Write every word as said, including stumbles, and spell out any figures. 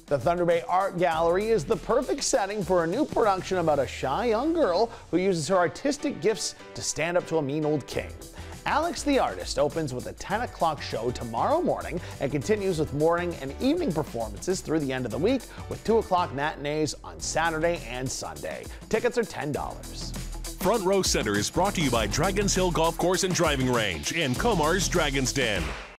The Thunder Bay Art Gallery is the perfect setting for a new production about a shy young girl who uses her artistic gifts to stand up to a mean old king. Alex the Artist opens with a ten o'clock show tomorrow morning and continues with morning and evening performances through the end of the week with two o'clock matinees on Saturday and Sunday. Tickets are ten dollars. Front Row Center is brought to you by Dragons Hill Golf Course and Driving Range and Comar's Dragon's Den.